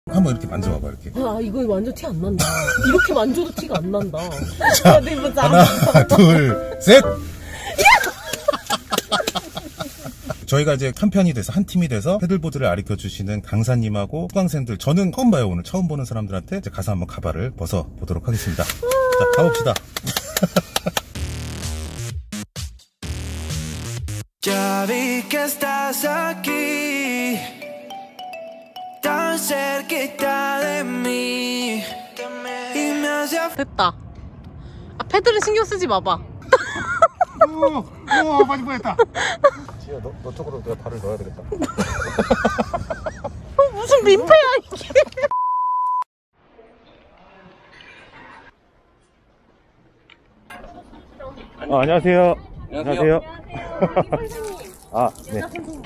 한번 이렇게 만져봐봐, 이렇게. 아, 이거 완전 티 안 난다. 이렇게 만져도 티가 안 난다. 자, 하나, 둘, 셋! 저희가 이제 한 편이 돼서, 한 팀이 돼서 패들보드를 가르쳐주시는 강사님하고 수강생들, 저는 처음 봐요, 오늘. 처음 보는 사람들한테 이제 가서 한번 가발을 벗어보도록 하겠습니다. 자, 가봅시다. Ya vi que estás aquí, tan cerquita de mí, y me hace. 됐다. 아, 패드는 신경 쓰지 마봐. 많이 보였다. 지혜야, 너 쪽으로 내가 발을 넣어야 되겠다. 무슨 민폐야, 이게. 안녕하세요. 안녕하세요. 아, 네.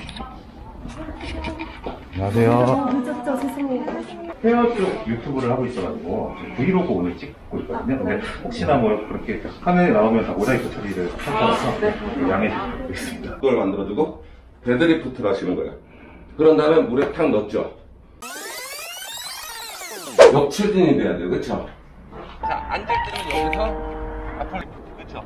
안녕하세요. 늦었죠, 세상에. 헤어 쪽 유튜브를 하고 있어가지고 브이로그 오늘 찍고 있거든요. 근데 혹시나 뭐 그렇게 화면에 나오면 다 모자이크 처리를 할 거라서 양해 드리겠습니다. 그걸 만들어주고 데드리프트를 하시는 거예요. 그런 다음에 물에 탁 넣었죠. 역추진이 돼야 돼요. 그쵸? 자, 앉을 때는 여기서 앞으로 리프트. 그쵸?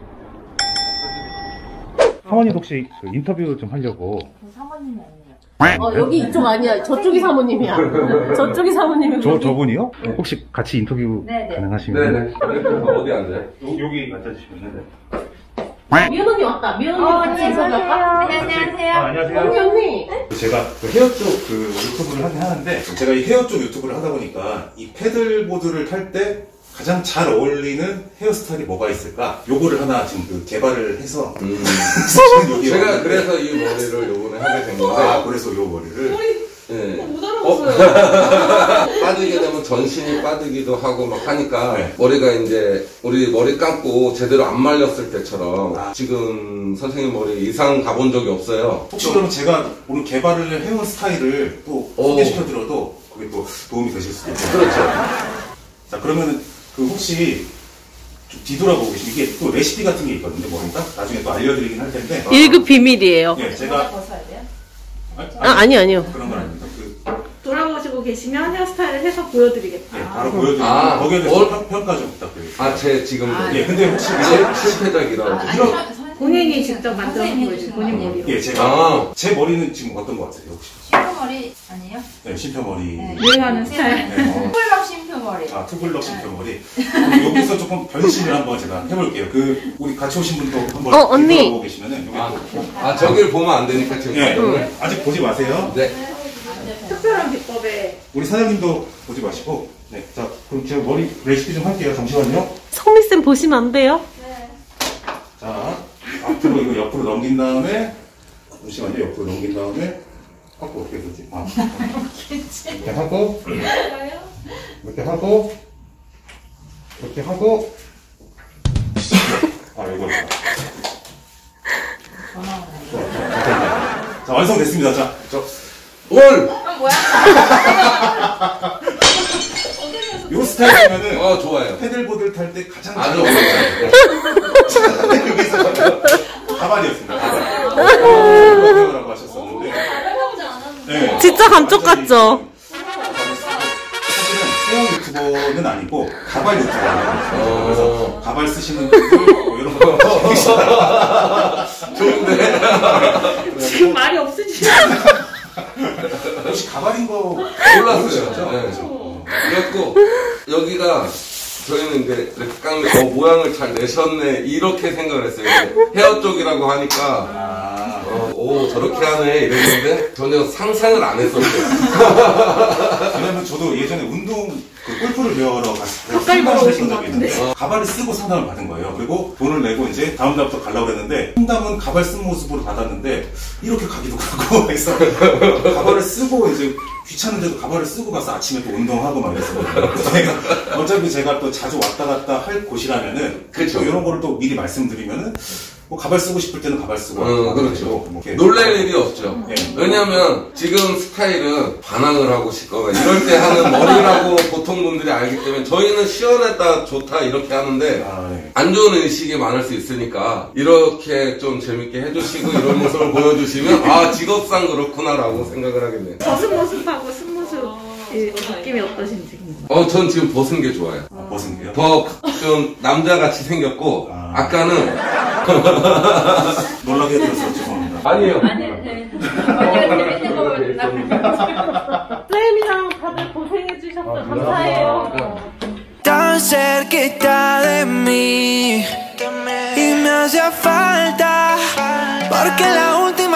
사모님 혹시 그 인터뷰 좀 하려고. 사모님이 아니에요. 여기 이쪽 아니야. 저쪽이 사모님이야. 저쪽이 사모님이고. 저분이요? 혹시 같이 인터뷰 네네. 가능하시면? 네네. 어디 앉아요? 여기 앉아주시면. 미연 언니 왔다. 미연 언니 같이 인터뷰할까? 안녕하세요. 안녕하세요. 언니 언니. 제가 그 헤어 쪽 그 유튜브를 하긴 하는데, 제가 이 헤어 쪽 유튜브를 하다 보니까 이 패들보드를 탈 때 가장 잘 어울리는 헤어스타일이 뭐가 있을까? 요거를 하나 지금 그 개발을 해서 제가 그래서 이 머리를 요번에 하게 된 건데. 아, 그래서 요 머리를 네. 못 알아봤어요. 빠지게 되면 전신이 빠지기도 하고 막 하니까 네. 머리가 이제 우리 머리 감고 제대로 안 말렸을 때처럼 지금 선생님 머리 이상 가본 적이 없어요. 혹시 그러면 제가 오늘 개발을 한 헤어스타일을 또 소개시켜드려도 그게 또 도움이 되실 수도 있어요. 그렇죠. 자, 그러면은 그 혹시 좀 뒤돌아보고 계시면 이게 또 레시피 같은 게 있거든요, 머리가 나중에 또 알려드리긴 할 텐데. 1급 비밀이에요. 네, 제가 벗어야 돼요? 아니요. 그런 건 아닙니다. 돌아보시고 계시면 헤어스타일을 해서 보여드리겠다. 네, 바로 보여드리고 거기에 대해서 평가 좀 부탁드리겠습니다. 아, 제 지금 예, 근데 혹시 실패작이라고. 본인이 직접 만들어서 보여주세요. 본인 머리로. 예, 제가 제 머리는 지금 어떤 것 같아요, 혹시? 심표머리 아니에요? 네, 심표머리. 네. 유행하는 스타일. 네, 투블럭 심표머리. 아, 투블럭 심표머리. 여기서 조금 변신을 한번 제가 해볼게요. 그 우리 같이 오신 분도 한번 언니. 보고 계시면은 여기 저길 보면 안 되니까 지금. 네, 아직 보지 마세요. 네. 특별한 비법에 우리 사장님도 보지 마시고. 네, 자, 그럼 제가 머리 레시피 좀 할게요. 잠시만요. 성미쌤 보시면 안 돼요? 자, 앞으로 이거 옆으로 넘긴 다음에, 잠시만요. 옆으로 넘긴 다음에, 하고 어떻게 되지? 아, 이렇게 하고, 이렇게 하고, 이렇게 하고, 아, 이거. 자, 완성됐습니다. 자, 올! 요 스타일이면은, 좋아요. 패들보드를 탈 때 가장 아주 잘 어려워요. 여기서 가발이었습니다. 가발. 라고 하셨었는데. 네. 진짜 감쪽 같죠? 사실은 헤어 유튜버는 아니고 가발 유튜버예요. 그래서 가발 쓰시는 분들 뭐 이런 거 좋은데? 지금 말이 없으시죠? 혹시 가발인 거 몰랐어요. 네. 그래갖고 여기가 저희는 이제 이렇게 모양을 잘 내셨네 이렇게 생각을 했어요. 헤어 쪽이라고 하니까 오 저렇게 하네 이랬는데 전혀 상상을 안 했었어요. 왜냐면 저도 예전에 운동 그 골프를 배우러 상담을 했던 적이 있는데 가발을 쓰고 상담을 받은 거예요. 그리고 돈을 내고 이제 다음 달부터 가려고 그랬는데 상담은 가발 쓴 모습으로 받았는데 이렇게 가기도 그렇고 그래서 가발을 쓰고 이제 귀찮은데도 가발을 쓰고 가서 아침에 또 운동하고 막 이랬어요. 어차피 제가 또 자주 왔다 갔다 할 곳이라면은 그렇죠. 이런 거를 또 미리 말씀드리면은 뭐 가발 쓰고 싶을 때는 가발 쓰고 그렇죠. 뭐 놀랄 일이 없죠. 네. 왜냐면 지금 스타일은 반항을 하고 싶거나 이럴 때 하는 머리라고 보통 분들이 알기 때문에 저희는 시원했다 좋다 이렇게 하는데 네. 안 좋은 의식이 많을 수 있으니까 이렇게 좀 재밌게 해주시고 이런 모습을 보여주시면 아 직업상 그렇구나 라고 생각을 하겠네요. 벗은 모습하고 쓴 모습 느낌이 어떠신지 궁금해요. 전 지금 벗은 게 좋아요. 벗은 게요? 더 좀 남자같이 생겼고, 아까는. 놀라게 해드려서 죄송합니다. 아니에요. 재밌는 거 보여준다. 쌤이랑 다들 고생해주셔서 감사해요. Tan cerquita de mí y me hacía falta porque la última